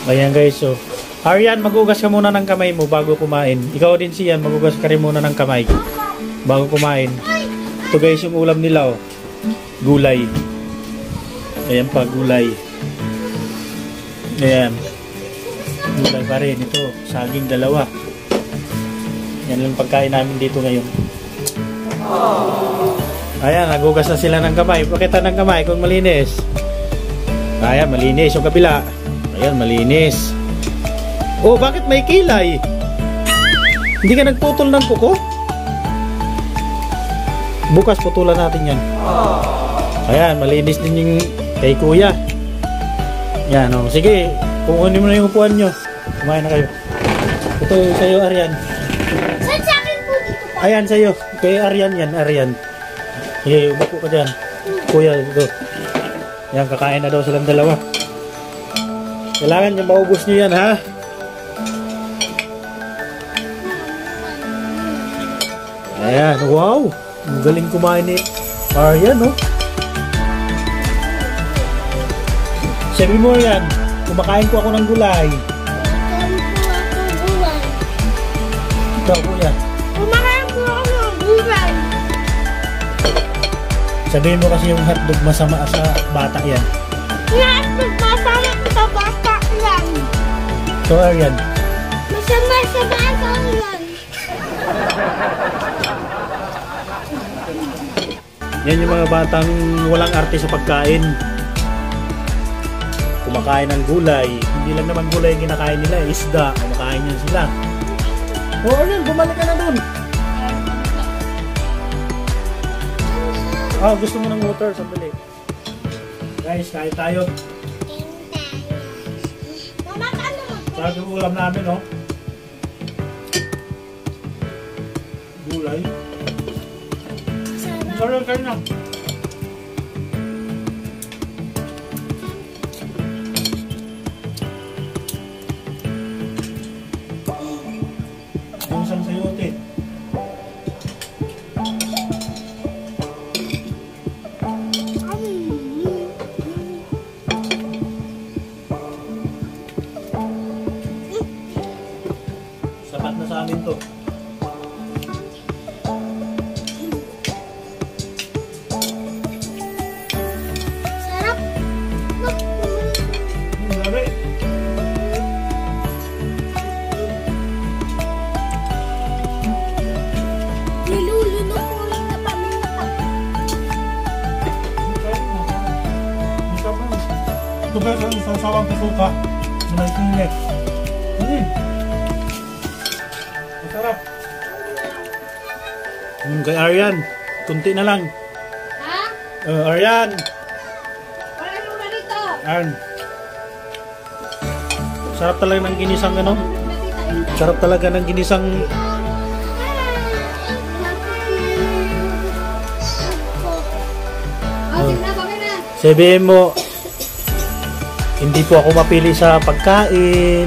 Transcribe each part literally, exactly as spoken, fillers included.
Ayan guys, so Aryan, magugas ka muna ng kamay mo bago kumain. Ikaw din siyan, magugas ka rin muna ng kamay bago kumain. Ito guys yung ulam nila, oh. Gulay. Ayan pa, gulay. Ayan. Gulay pa rin. Ito, saging dalawa. Yan lang pagkain namin dito ngayon. Ayan, nagugas na sila ng kamay. Pakita ng kamay kung malinis. Ayan, malinis. Yung kabila. Ayan, malinis. Oh, bakit may kilay? Hindi ka nagputol ng kuko? Bukas putulan natin yan. Ayan, malinis din yung kay kuya. Yan, oh. Sige, kukunin mo na yung upuan nyo. Kumain na kayo. Ito sa'yo, Aryan. Saan sa akin po dito pa? Ayan sa'yo. Kay Aryan yan, Aryan. Sige, upo ka dyan. Kuya, ito. Yan, kakain na daw silang dalawa. Kailangan yung maubos nyo yan, ha? Ayan, wow! Ang galing kumain ni Aryan, no? Sabi mo yan, kumakain ko ako ng gulay. Kumakain po ako ng gulay. Ikaw, kuya. Kumakain po ako ng gulay. Sabihin mo kasi yung hotdog masama sa bata yan. Lahat nagpasama sa bata yan. So, Aryan. Masama sa bata yan. Yan yung mga batang walang arte sa pagkain. Kumakain ng gulay. Hindi lang naman gulay yung kinakain nila, isda. Kumakain yan sila. O, oh, Aryan, bumalik ka na dun. Ah, gusto mo ng water? Sandali. Guys, kain tayo. Mama, ano mo? Sabi yung ulam namin, no? Gulay. Sarap kayo na. Yung isang sayote. Sapat na sa amin to. Sarap. Grabe. Nilulunok ko lang na paminta. Ito ba sa sasawang kasuka? May sinig. Hmm. Masarap. Hmm, kay Aryan. Kunti na lang. Ha? Uh, Aryan. Wala nung ganito. Aryan. Sarap talaga ng ginisang ano? Nakita yun. Sarap talaga ng ginisang Oh, sige na, bagay na. sabihin mo, hindi po ako mapili sa pagkain.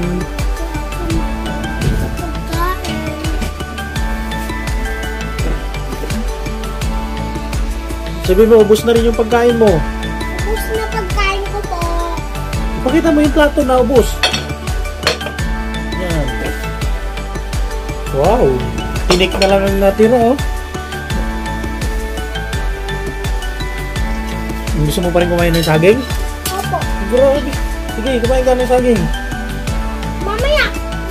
Sabihin mo, ubos na rin yung pagkain mo. Ubus na pagkain ko po. Ipakita mo yung plato na ubos. Yan. Wow. Tinik na lang ang natira, oh. Gusto mo pa rin kumain ng saging? Opo. Grabe. Sige, kumain ka ng saging. Mamaya.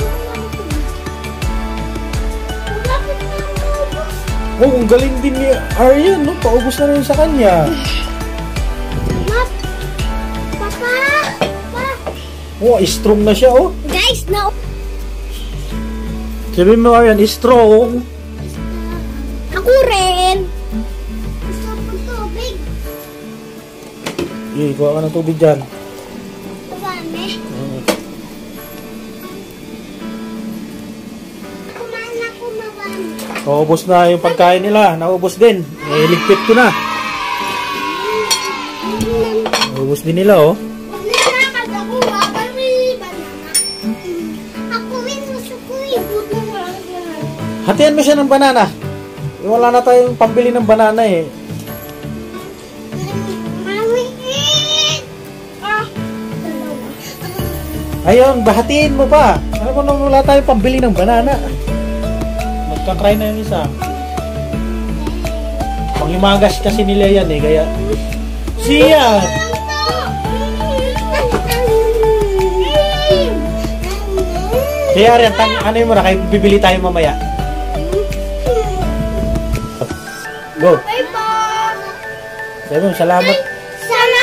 Bakit na ubus? Oh, ang galing din ni Aryan, no? Paubos na rin sa kanya. Map. Papa. Pa. Oh, strong na siya, oh. Guys, na. Sabihin mo, Aryan, strong. Ako rin. Gusto ko tubig. Eh, kuha ka ng tubig dyan. Marami. Uh, Kumain ako marami. Naubos na yung pagkain nila. Naubos din. Eh, ligpit ko na. Naubos din nila, oh. Huwag nilalakad ako, ha? Parang may banana. Ako rin, gusto ko ibut mo lang yan. Hatian mo siya ng banana. Eh, wala na tayong pambili ng banana, eh. Mami, eh! Ah! Dalawa. Ayun, bahatiin mo pa. Ano mo nung wala tayo pambili ng banana. Magkakry na yung isa. Panglimagas kasi nila yan eh, kaya... Siya! Kaya rin, ano yun muna, kayo bibili tayo mamaya. Go! Bye bye! Sabi mo, salamat. Sana